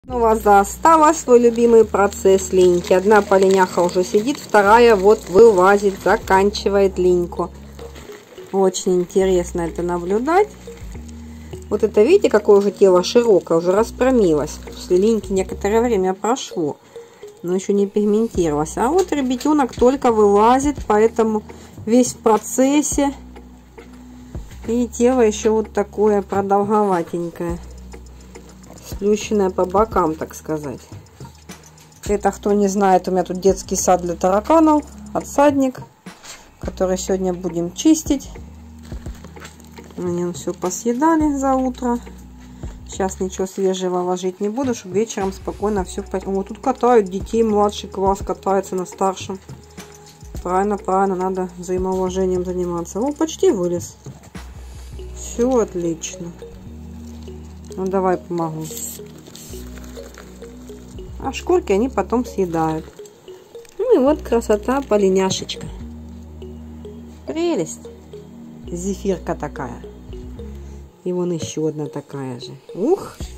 У вас осталось свой любимый процесс линьки. Одна полиняха уже сидит, вторая вот вылазит, заканчивает линьку. Очень интересно это наблюдать. Вот это, видите, какое уже тело широкое, уже распрямилось. После линьки некоторое время прошло, но еще не пигментировалось. А вот ребятенок только вылазит, поэтому весь в процессе. И тело еще вот такое продолговатенькое. Сплющенная по бокам, так сказать. Это, кто не знает, у меня тут детский сад для тараканов, отсадник, который сегодня будем чистить. Они все посъедали за утро. Сейчас ничего свежего ложить не буду, чтобы вечером спокойно все... Вот тут катают детей, младший класс катается на старшем. Правильно, правильно, надо взаимоуважением заниматься. О, почти вылез. Все отлично. Ну, давай помогу. А шкурки они потом съедают. Ну и вот красота, полиняшечка. Прелесть. Зефирка такая. И вон еще одна такая же. Ух!